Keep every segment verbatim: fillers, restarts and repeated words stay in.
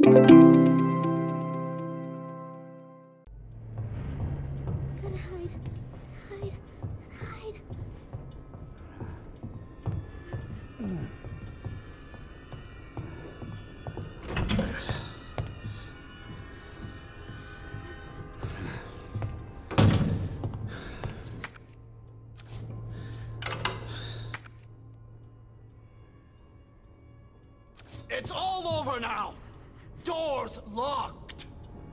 It's all over now! Doors locked!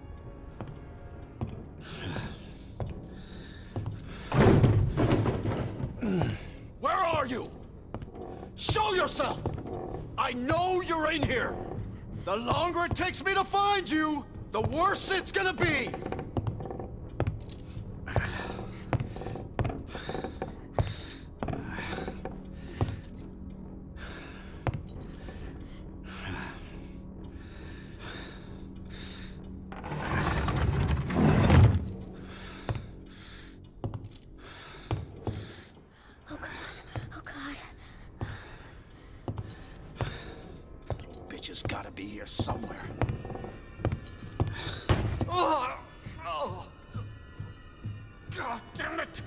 Where are you? Show yourself! I know you're in here! The longer it takes me to find you, the worse it's gonna be! Just gotta be here somewhere. Oh, oh. God damn it!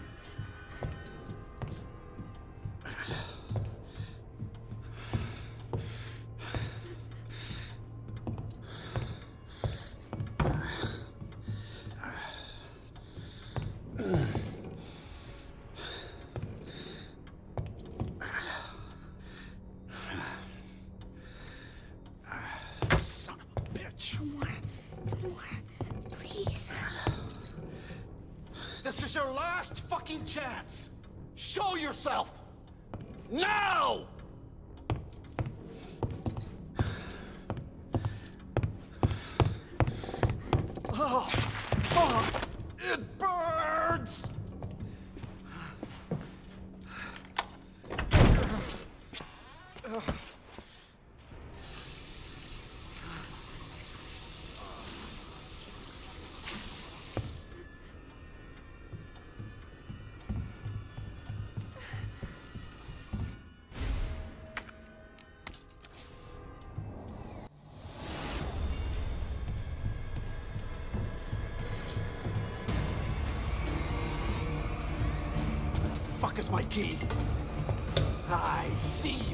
This is your last fucking chance! Show yourself! Now! Oh, oh, it burns! Fuck is my key? I see you.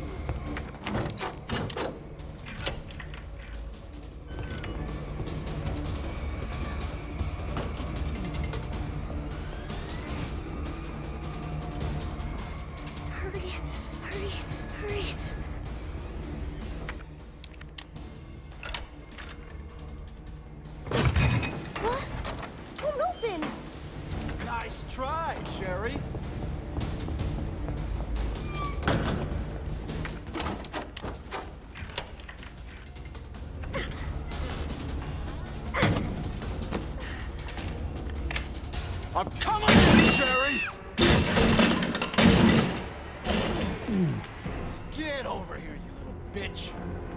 Hurry, hurry, hurry. What? Won't open. Nice try, Sherry. I'm coming in, Sherry! Get over here, you little bitch!